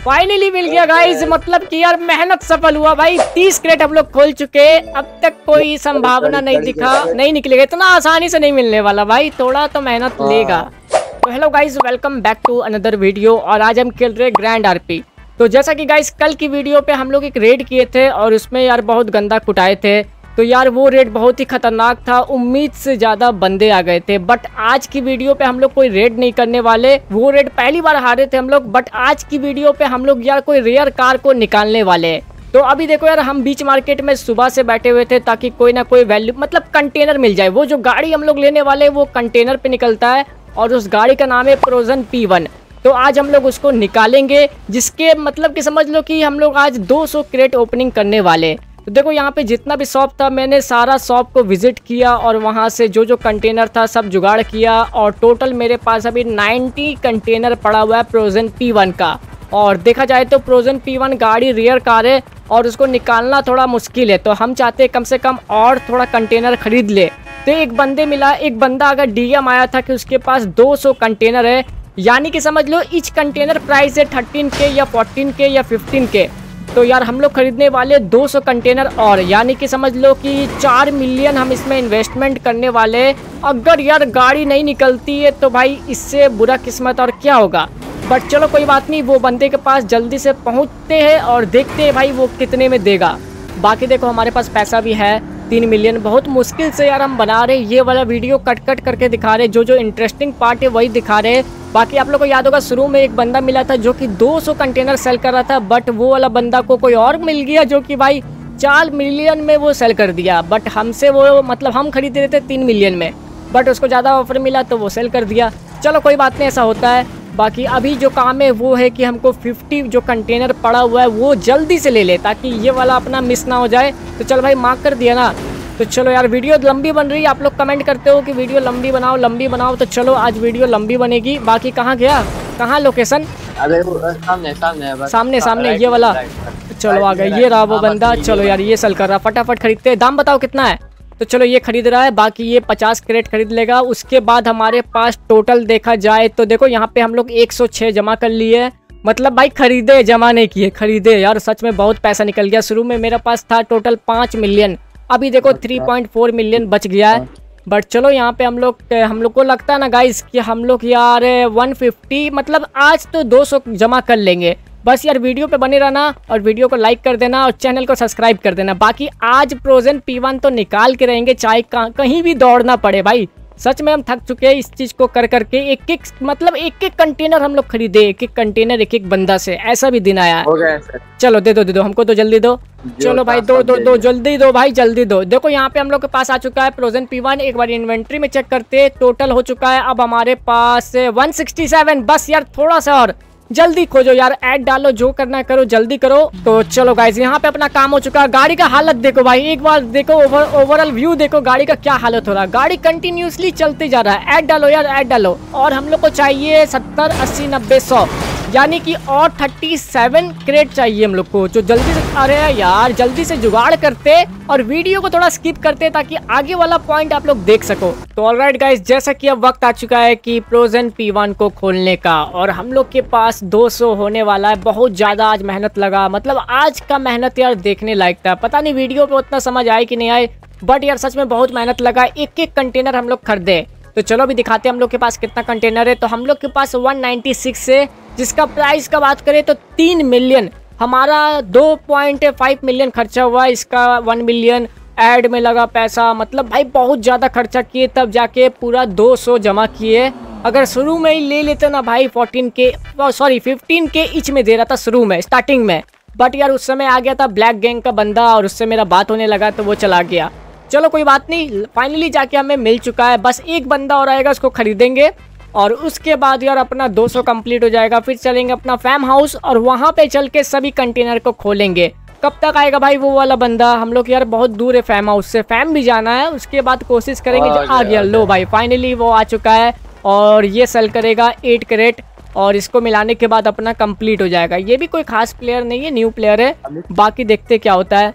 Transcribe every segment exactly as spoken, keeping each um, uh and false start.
Finally मिल गया guys, मतलब कि यार मेहनत सफल हुआ भाई। तीस क्रेट हम लोग खोल चुके, अब तक कोई संभावना नहीं दिखा नहीं निकलेगा, इतना आसानी से नहीं मिलने वाला भाई, थोड़ा तो मेहनत लेगा। तो hello guys, welcome back to another video और आज हम खेल रहे ग्रैंड आरपी। तो जैसा कि गाइस कल की वीडियो पे हम लोग एक रेड किए थे और उसमें यार बहुत गंदा कुटाए थे, तो यार वो रेड बहुत ही खतरनाक था, उम्मीद से ज़्यादा बंदे आ गए थे। बट आज की वीडियो पे हम लोग कोई रेड नहीं करने वाले, वो रेड पहली बार हारे थे हम लोग, बट आज की वीडियो पे हम लोग यार कोई रेयर कार को निकालने वाले। तो अभी देखो यार, हम बीच मार्केट में सुबह से बैठे हुए थे ताकि कोई ना कोई वैल्यू मतलब कंटेनर मिल जाए। वो जो गाड़ी हम लोग लेने वाले वो कंटेनर पे निकलता है और उस गाड़ी का नाम है प्रोजन पी वन। तो आज हम लोग उसको निकालेंगे, जिसके मतलब कि समझ लो कि हम लोग आज दो सौ क्रेट ओपनिंग करने वाले। तो देखो यहाँ पे जितना भी शॉप था मैंने सारा शॉप को विजिट किया और वहाँ से जो जो कंटेनर था सब जुगाड़ किया और टोटल मेरे पास अभी नब्बे कंटेनर पड़ा हुआ है प्रोजन पी वन का। और देखा जाए तो प्रोजन पी वन गाड़ी रेयर कार है और उसको निकालना थोड़ा मुश्किल है, तो हम चाहते हैं कम से कम और थोड़ा कंटेनर खरीद ले। तो एक बंदे मिला, एक बंदा अगर डीएम आया था कि उसके पास दो सौ कंटेनर है, यानी कि समझ लो ईच कंटेनर प्राइस है थर्टीन के या फोर्टीन के या फिफ्टीन के। तो यार हम लोग खरीदने वाले दो सौ कंटेनर और यानी कि समझ लो कि चार मिलियन हम इसमें इन्वेस्टमेंट करने वाले। अगर यार गाड़ी नहीं निकलती है तो भाई इससे बुरा किस्मत और क्या होगा। बट चलो कोई बात नहीं, वो बंदे के पास जल्दी से पहुंचते हैं और देखते हैं भाई वो कितने में देगा। बाकी देखो हमारे पास पैसा भी है तीन मिलियन, बहुत मुश्किल से यार हम बना रहे, ये वाला वीडियो कट कट करके दिखा रहे, जो जो इंटरेस्टिंग पार्ट है वही दिखा रहे। बाकी आप लोग को याद होगा शुरू में एक बंदा मिला था जो कि दो सौ कंटेनर सेल कर रहा था, बट वो वाला बंदा को कोई और मिल गया जो कि भाई चार मिलियन में वो सेल कर दिया। बट हमसे वो मतलब हम खरीद रहे थे तीन मिलियन में, बट उसको ज़्यादा ऑफर मिला तो वो सेल कर दिया। चलो कोई बात नहीं, ऐसा होता है। बाकी अभी जो काम है वो है कि हमको पचास जो कंटेनर पड़ा हुआ है वो जल्दी से ले ले ताकि ये वाला अपना मिस ना हो जाए। तो चलो भाई मार्क कर दिया ना, तो चलो यार वीडियो लंबी बन रही है, आप लोग कमेंट करते हो कि वीडियो लंबी बनाओ लंबी बनाओ, तो चलो आज वीडियो लंबी बनेगी। बाकी कहाँ गया, कहाँ लोकेशन? अरे वो सामने सामने बस सामने सामने ये वाला। चलो आ गया, ये रहा वो बंदा। चलो यार ये सेल कर रहा, फटाफट खरीदते हैं। दाम बताओ कितना है? तो चलो ये खरीद रहा है, बाकी ये पचास क्रेट खरीद लेगा। उसके बाद हमारे पास टोटल देखा जाए तो देखो यहाँ पे हम लोग एक सौ छह जमा कर लिए, मतलब भाई खरीदे जमा नहीं किए, खरीदे। यार सच में बहुत पैसा निकल गया। शुरू में मेरे पास था टोटल पाँच मिलियन, अभी देखो तीन पॉइंट चार मिलियन बच गया है। बट चलो यहाँ पे हम लोग हम लोग को लगता है ना गाइस कि हम लोग यार एक सौ पचास मतलब आज तो दो सौ जमा कर लेंगे। बस यार वीडियो पे बने रहना और वीडियो को लाइक कर देना और चैनल को सब्सक्राइब कर देना। बाकी आज प्रोजन पी वन तो निकाल के रहेंगे, चाहे कहीं भी दौड़ना पड़े भाई। सच में हम थक चुके हैं इस चीज को कर करके। एक एक मतलब एक एक कंटेनर हम लोग खरीदे, एक एक कंटेनर एक एक बंदा से, ऐसा भी दिन आया है। चलो दे दो दे दो हमको तो जल्दी दो। चलो भाई दो दो दो जल्दी दो भाई जल्दी दो। देखो यहाँ पे हम लोग के पास आ चुका है प्रोजन पी वन। एक बार इन्वेंट्री में चेक करते, टोटल हो चुका है अब हमारे पास एक सौ सरसठ। बस यार थोड़ा सा और जल्दी खोजो यार, ऐड डालो, जो करना है करो, जल्दी करो। तो चलो गाइस यहाँ पे अपना काम हो चुका है। गाड़ी का हालत देखो भाई, एक बार देखो ओवर ओवरऑल व्यू देखो गाड़ी का क्या हालत हो रहा है। गाड़ी कंटिन्यूसली चलते जा रहा है। ऐड डालो यार ऐड डालो। और हम लोग को चाहिए सत्तर अस्सी नब्बे सौ, यानी कि और सैंतीस क्रेट चाहिए हम लोग को, जो जल्दी से आ रहे हैं यार। जल्दी से जुगाड़ करते और वीडियो को थोड़ा स्किप करते ताकि आगे वाला पॉइंट आप लोग देख सको। तो ऑलराइट गाइस, जैसा कि अब वक्त आ चुका है कि प्रोजन पी वन को खोलने का और हम लोग के पास दो सौ होने वाला है। बहुत ज्यादा आज मेहनत लगा, मतलब आज का मेहनत यार देखने लायक था। पता नहीं वीडियो पे उतना समझ आए कि नहीं आए, बट यार सच में बहुत मेहनत लगा। एक एक कंटेनर हम लोग खरीदे। तो चलो अभी दिखाते हैं हम लोग के पास कितना कंटेनर है। तो हम लोग के पास एक सौ छियानवे है, जिसका प्राइस का बात करें तो तीन मिलियन। हमारा दो पॉइंट पाँच मिलियन खर्चा हुआ, इसका वन मिलियन ऐड में लगा पैसा। मतलब भाई बहुत ज़्यादा खर्चा किए तब जाके पूरा दो सौ जमा किए। अगर शुरू में ही ले लेते ना भाई चौदह के सॉरी पंद्रह के इच में दे रहा था शुरू में स्टार्टिंग में, बट यार उस समय आ गया था ब्लैक गैंग का बंदा और उससे मेरा बात होने लगा तो वो चला गया। चलो कोई बात नहीं, फाइनली जाके हमें मिल चुका है। बस एक बंदा और आएगा, उसको खरीदेंगे और उसके बाद यार अपना दो सौ कंप्लीट हो जाएगा। फिर चलेंगे अपना फैम हाउस और वहां पे चल के सभी कंटेनर को खोलेंगे। कब तक आएगा भाई वो वाला बंदा? हम लोग यार बहुत दूर है फैम हाउस से, फैम भी जाना है, उसके बाद कोशिश करेंगे। आ गया, लो भाई फाइनली वो आ चुका है और ये सेल करेगा आठ क्रेट और इसको मिलाने के बाद अपना कंप्लीट हो जाएगा। ये भी कोई खास प्लेयर नहीं है, न्यू प्लेयर है। बाकी देखते क्या होता है।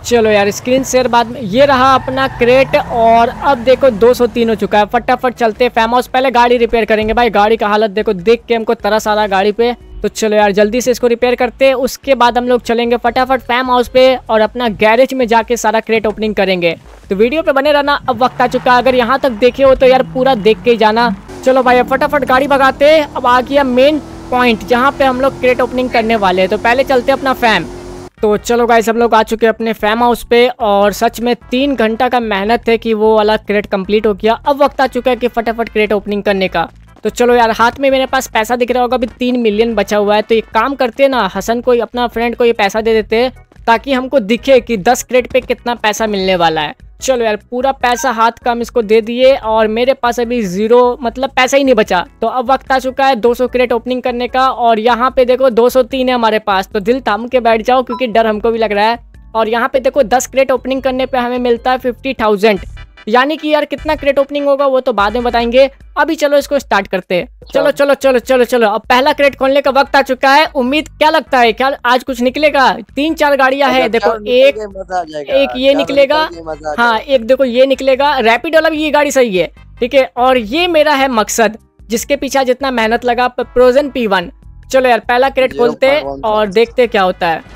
चलो यार स्क्रीन शेयर बाद में। ये रहा अपना क्रेट और अब देखो दो सौ तीन हो चुका है। फटाफट चलते फार्म हाउस, पहले गाड़ी रिपेयर करेंगे भाई। गाड़ी का हालत देखो, देख के हमको तरस आ रहा गाड़ी पे। तो चलो यार जल्दी से इसको रिपेयर करते हैं, उसके बाद हम लोग चलेंगे फटाफट फार्म हाउस पे और अपना गैरेज में जाके सारा क्रेट ओपनिंग करेंगे। तो वीडियो पे बने रहना। अब वक्त आ चुका है, अगर यहाँ तक देखे हो तो यार पूरा देख के जाना। चलो भाई अब फटाफट गाड़ी भगाते। अब आ गया मेन पॉइंट जहाँ पे हम लोग क्रेट ओपनिंग करने वाले हैं। तो पहले चलते अपना फैम। तो चलो गाइस हम लोग आ चुके हैं अपने फार्म हाउस पे और सच में तीन घंटा का मेहनत है कि वो वाला क्रेट कंप्लीट हो गया। अब वक्त आ चुका है कि फटाफट क्रेट ओपनिंग करने का। तो चलो यार हाथ में मेरे पास पैसा दिख रहा होगा, अभी तीन मिलियन बचा हुआ है। तो एक काम करते हैं ना, हसन को अपना फ्रेंड को ये पैसा दे देते हैं ताकि हमको दिखे कि दस क्रेट पे कितना पैसा मिलने वाला है। चलो यार पूरा पैसा हाथ का हम इसको दे दिए और मेरे पास अभी जीरो मतलब पैसा ही नहीं बचा। तो अब वक्त आ चुका है दो सौ क्रेट ओपनिंग करने का और यहाँ पे देखो दो सौ तीन है हमारे पास। तो दिल थाम के बैठ जाओ क्योंकि डर हमको भी लग रहा है। और यहाँ पे देखो दस क्रेट ओपनिंग करने पे हमें मिलता है फिफ्टी थाउजेंड, यानी कि यार कितना क्रेट ओपनिंग होगा वो तो बाद में बताएंगे। अभी चलो इसको स्टार्ट करते हैं। चलो चलो चलो चलो चलो अब पहला क्रेट खोलने का वक्त आ चुका है। उम्मीद क्या लगता है, क्या आज कुछ निकलेगा? तीन चार गाड़ियां है, देखो एक एक ये निकलेगा, हाँ एक देखो ये निकलेगा। रैपिड वाला भी ये गाड़ी सही है, ठीक है। और ये मेरा है मकसद जिसके पीछे जितना मेहनत लगा, प्रोजन पी वन। चलो यार पहला क्रेट खोलते और देखते क्या होता है।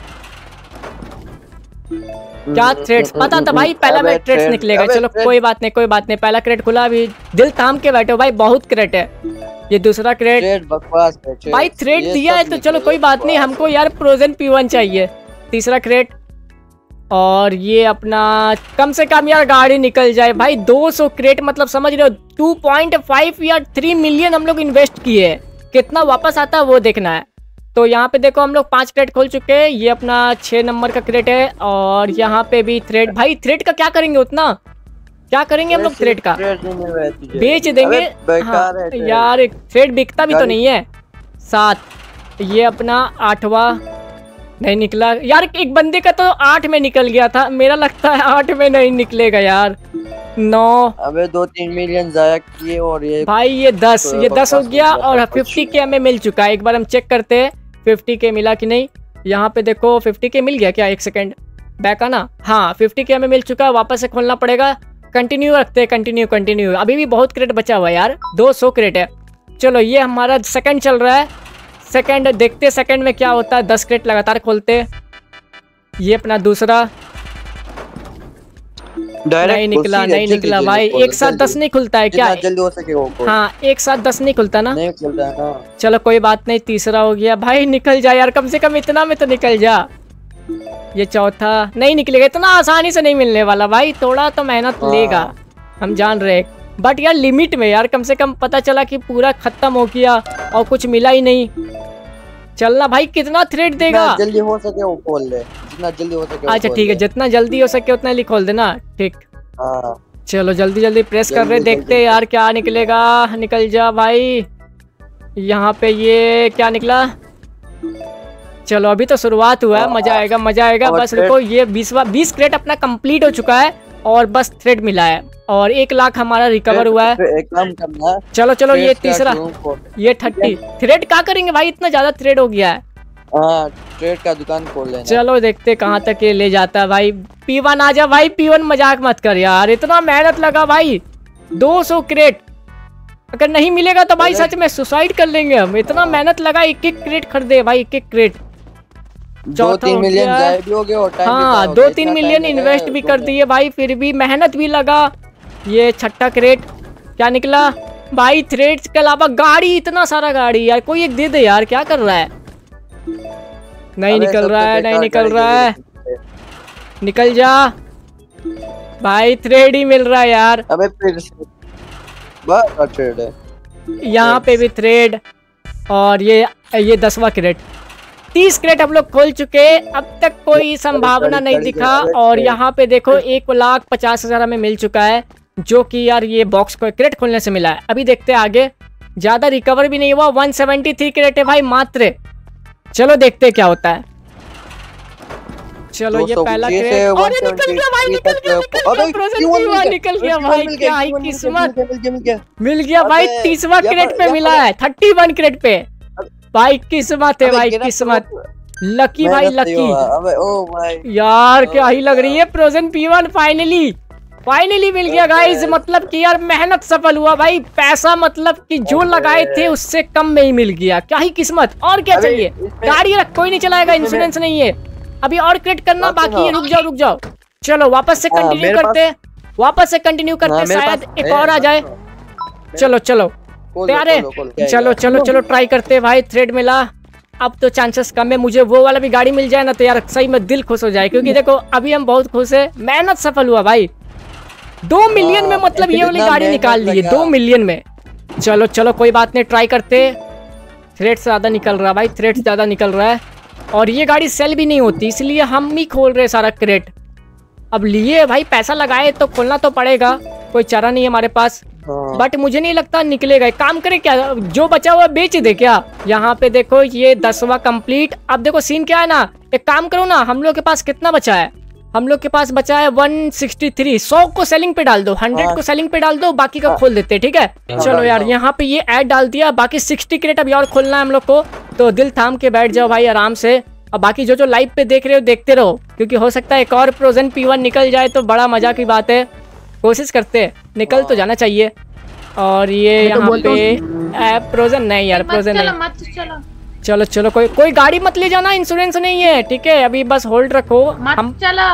क्या थ्रेड्स पता था भाई, पहला में थ्रेड्स निकलेगा। चलो कोई बात नहीं कोई बात नहीं, पहला क्रेट खुला। अभी दिल थाम के बैठो भाई, बहुत क्रेट है। ये दूसरा क्रेट बकवास भाई, थ्रेड दिया है तो चलो कोई बात नहीं, हमको यार प्रोजन पी वन चाहिए। तीसरा क्रेट और ये अपना कम से कम यार गाड़ी निकल जाए भाई। दो सौ क्रेट मतलब समझ रहे हो टू पॉइंट फाइव या थ्री मिलियन हम लोग इन्वेस्ट किए, कितना वापस आता है वो देखना है। तो यहाँ पे देखो हम लोग पांच क्रेट खोल चुके हैं। ये अपना छह नंबर का क्रेट है और यहाँ पे भी थ्रेड। भाई थ्रेड का क्या करेंगे, उतना क्या करेंगे हम लोग? थ्रेड का बेच देंगे। हाँ, यार थ्रेड बिकता भी तो नहीं है। सात ये अपना आठवां नहीं निकला यार, एक बंदे का तो आठ में निकल गया था, मेरा लगता है आठ में नहीं निकलेगा यार। नौ अबे दो तीन मिलियन जाया किए और ये भाई ये दस ये दस हो गया और फिफ्टी के हमें मिल चुका है। एक बार हम चेक करते हैं फिफ्टी के मिला कि नहीं। यहाँ पे देखो फिफ्टी के मिल गया क्या? एक सेकंड बैक आना। हाँ फिफ्टी के हमें मिल चुका है, वापस से खोलना पड़ेगा। कंटिन्यू रखते हैं, कंटिन्यू कंटिन्यू। अभी भी बहुत क्रेट बचा हुआ है यार, दो सौ क्रेट है। चलो ये हमारा सेकंड चल रहा है। सेकंड देखते सेकंड में क्या होता है। दस क्रेट लगातार खोलते। ये अपना दूसरा नहीं निकला नहीं निकला भाई। एक साथ दस नहीं खुलता है क्या? जल्दी हो सके वो। हाँ एक साथ दस नहीं खुलता ना, नहीं खुलता है हाँ। चलो कोई बात नहीं, तीसरा हो गया भाई। निकल जा यार, कम से कम इतना में तो निकल जा। ये चौथा नहीं निकलेगा, इतना आसानी से नहीं मिलने वाला भाई, थोड़ा तो मेहनत लेगा हम जान रहे, बट यार लिमिट में यार। कम से कम पता चला कि पूरा खत्म हो गया और कुछ मिला ही नहीं। चलना भाई, कितना थ्रेड देगा? जल्दी हो सके वो खोल ले, जितना जल्दी हो सके। अच्छा ठीक है, जितना जल्दी हो सके उतना ही खोल देना, ठीक। हाँ चलो जल्दी जल्दी प्रेस कर रहे, देखते यार क्या निकलेगा। निकल जा भाई। यहाँ पे ये क्या निकला? चलो अभी तो शुरुआत हुआ है, मजा आएगा मजा आएगा। बस रुको, ये बीसवा बीस क्रेट अपना कंप्लीट हो चुका है और बस थ्रेड मिला है और एक लाख हमारा रिकवर हुआ है। एक काम करना है, चलो चलो ये तीसरा, ये थर्टी थ्रेड क्या करेंगे भाई, इतना ज्यादा थ्रेड हो गया है। हाँ ट्रेड का दुकान खोल लेना। चलो देखते कहाँ तक ये ले जाता है भाई। पी वन आ जा भाई, पी वन मजाक मत कर यार, इतना मेहनत लगा भाई। दो सौ क्रेट अगर नहीं मिलेगा तो भाई सच में सुसाइड कर लेंगे हम। इतना मेहनत लगा, एक एक क्रेट खरीदे भाई, एक एक क्रेट। दो तीन मिलियन जाए भी हो गए और टाइम हाँ दो तीन मिलियन इन्वेस्ट भी कर दिए भाई, फिर भी मेहनत भी लगा। ये छठा क्रेट क्या निकला भाई? थ्रेड्स के अलावा गाड़ी, इतना सारा गाड़ी यार, कोई एक दे दे यार, क्या कर रहा है? नहीं निकल रहा है, नहीं निकल रहा है, निकल जा भाई। थ्रेड ही मिल रहा है यार। अबे फिर बस थ्रेड है, यहाँ पे भी थ्रेड। और ये ये दसवां क्रेट, तीस क्रेट हम लोग खोल चुके, अब तक कोई संभावना नहीं दिखा। और यहाँ पे देखो एक लाख पचास हजार हमें मिल चुका है, जो कि यार ये बॉक्स को क्रेट खोलने से मिला है। अभी देखते हैं आगे, ज्यादा रिकवर भी नहीं हुआ। एक सौ तिहत्तर क्रेट है भाई मात्र। चलो देखते हैं क्या होता है। चलो ये पहला क्रेट, और ये निकल गया भाई, निकल गया निकल गया प्रोसेस निकल गया भाई। क्या ही किस्मत, मिल गया भाई। तीसवा क्रेट पे मिला है, इकतीस क्रेट पे भाई। किस्मत है भाई किस्मत। लकी भाई लकी। अबे ओ भाई यार क्या ही लग रही है frozen P one. Finally finally मिल गया गाइस। मतलब कि यार मेहनत सफल हुआ भाई। पैसा मतलब कि जो लगाए थे उससे कम में ही मिल गया। क्या ही किस्मत। और क्या चाहिए। गाड़ी रख, कोई नहीं चलाएगा, इंश्योरेंस नहीं है। अभी और क्रिएट करना बाकी है। रुक जाओ रुक जाओ। चलो वापस से कंटिन्यू करते वापस से कंटिन्यू करते शायद एक और आ जाए। चलो चलो तैयार है। चलो चलो चलो ट्राई करते भाई। थ्रेड मिला। अब तो चांसेस कम है। मुझे वो वाला भी गाड़ी मिल जाए ना तो यार सही में दिल खुश हो जाए। क्योंकि देखो अभी हम बहुत खुश है। मेहनत सफल हुआ भाई। दो मिलियन में मतलब ये वाली गाड़ी निकाल ली है। दो मिलियन में। चलो चलो कोई बात नहीं, ट्राई करते। थ्रेड ज्यादा निकल रहा है भाई। थ्रेड ज्यादा निकल रहा है। और ये गाड़ी सेल भी नहीं होती, इसलिए हम ही खोल रहे सारा क्रेट। अब लिए भाई, पैसा लगाए तो खोलना तो पड़ेगा। कोई चारा नहीं है हमारे पास। बट मुझे नहीं लगता निकलेगा। एक काम करे क्या, जो बचा हुआ बेच दे क्या। यहाँ पे देखो ये दसवां कंप्लीट। अब देखो सीन क्या है ना, एक काम करो ना, हम लोग के पास कितना बचा है। हम लोग के पास बचा है वन सिक्सटी थ्री। सौ को सेलिंग पे डाल दो, हंड्रेड को सेलिंग पे डाल दो, बाकी का खोल देते। ठीक है चलो यार, यहाँ पे ये ऐड डाल दिया। बाकी सिक्सटी क्रेट अभी और खोलना है हम लोग को। तो दिल थाम के बैठ जाओ भाई आराम से। और बाकी जो जो लाइव पे देख रहे हो देखते रहो, क्योंकि हो सकता है एक और फ्रोजन पी वन निकल जाए तो बड़ा मजा की बात है। कोशिश करते हैं, निकल तो जाना चाहिए। और ये यहाँ पे फ्रोजन नहीं यार, फ्रोजन नहीं। चलो चलो कोई कोई गाड़ी मत ले जाना, इंश्योरेंस नहीं है। ठीक है अभी बस होल्ड रखो। हम चला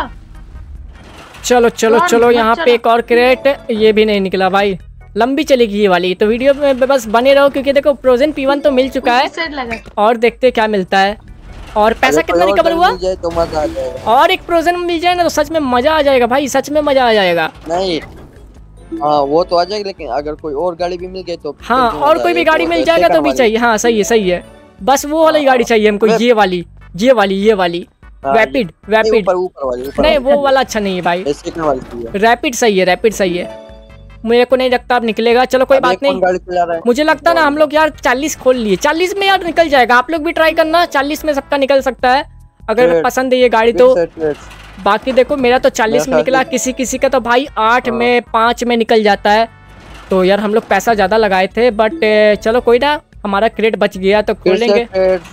चलो चलो चलो यहाँ पे एक और क्रेट। ये भी नहीं निकला भाई, लंबी चलेगी ये वाली। तो वीडियो में बस बने रहो, क्योंकि देखो फ्रोजन पी वन तो मिल चुका है। और देखते क्या मिलता है। और पैसा कितना रिकवर हुआ तो मजा आ जाएगा। और एक फ्रोजन मिल जाए ना तो सच में मजा आ जाएगा भाई, सच में मजा आ जाएगा। नहीं हाँ वो तो आ जाएगा, लेकिन अगर कोई और गाड़ी भी मिल गई तो हाँ, और कोई भी गाड़ी मिल जाएगा तो भी चाहिए। हाँ सही है सही है, बस वो वाली गाड़ी चाहिए हमको। ये वाली ये वाली ये वाली रैपिड रैपिड नहीं, वो वाला अच्छा नहीं है भाई। रैपिड सही है, रैपिड सही है। मेरे को नहीं लगता अब निकलेगा। चलो कोई बात नहीं, मुझे लगता है ना हम लोग यार चालीस खोल लिए। चालीस में यार निकल जाएगा। आप लोग भी ट्राई करना, चालीस में सबका निकल सकता है अगर पसंद है ये गाड़ी तो। बाकी देखो मेरा तो चालीस में निकला, किसी किसी का तो भाई आठ में पाँच में निकल जाता है। तो यार हम लोग पैसा ज्यादा लगाए थे, बट चलो कोई ना, हमारा क्रेट बच गया तो खोलेंगे।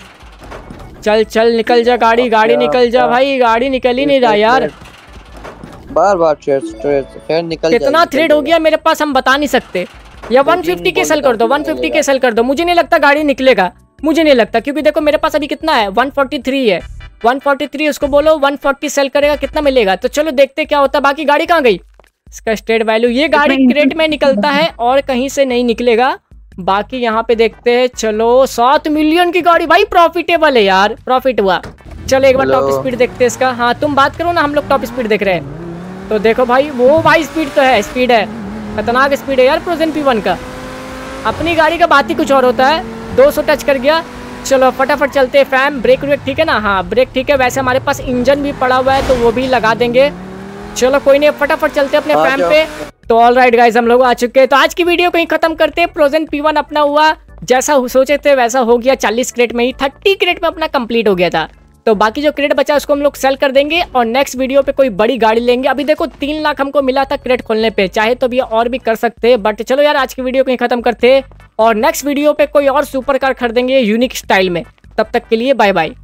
चल चल निकल जा गाड़ी, गाड़ी निकल जा भाई, गाड़ी निकल ही नहीं रहा यार। बार बार थ्रेड निकल कितना थ्रेड हो गया मेरे पास हम बता नहीं सकते। या वन फिफ्टी के सेल कर दो, वन फिफ्टी के सेल कर दो। मुझे नहीं लगता गाड़ी निकलेगा, मुझे नहीं लगता, क्योंकि देखो मेरे पास अभी कितना है, वन फोर्टी थ्री है। वन फोर्टी थ्री उसको बोलो वन फोर्टी सेल करेगा, कितना मिलेगा। तो चलो देखते क्या होता है। बाकी गाड़ी कहाँ गई, इसका स्टेट वैल्यू। ये गाड़ी क्रेट में निकलता है और कहीं से नहीं निकलेगा। बाकी यहाँ पे देखते हैं। चलो सात मिलियन की गाड़ी भाई, प्रॉफिटेबल है यार, प्रॉफिट हुआ। चलो एक बार टॉप स्पीड देखते हैं इसका। हाँ तुम बात करो ना, हम लोग टॉप स्पीड देख रहे हैं। तो देखो भाई वो भाई स्पीड तो है, स्पीड है, खतरनाक स्पीड है यार फ्रोजन पी वन का। अपनी गाड़ी का बात ही कुछ और होता है। दो सौ टच कर गया। चलो फटाफट चलते हैं फैम। ब्रेक व्रेक ठीक है ना, हाँ ब्रेक ठीक है। वैसे हमारे पास इंजन भी पड़ा हुआ है तो वो भी लगा देंगे। चलो कोई नहीं, फटाफट चलते अपने फैम पे। तो ऑल राइट गाइज, हम लोग आ चुके हैं। तो आज की वीडियो कहीं खत्म करते हैं। फ्रोजन पी वन अपना हुआ जैसा सोचे थे वैसा हो गया। चालीस क्रेट में ही तीस क्रेट में अपना कंप्लीट हो गया था। तो बाकी जो क्रेट बचा उसको हम लोग सेल कर देंगे और नेक्स्ट वीडियो पे कोई बड़ी गाड़ी लेंगे। अभी देखो तीन लाख हमको मिला था क्रेट खोलने पे, चाहे तो भी और भी कर सकते हैं। बट चलो यार आज की वीडियो कहीं खत्म करते हैं और नेक्स्ट वीडियो पे कोई और सुपर कार खरीदेंगे यूनिक स्टाइल में। तब तक के लिए बाय बाय।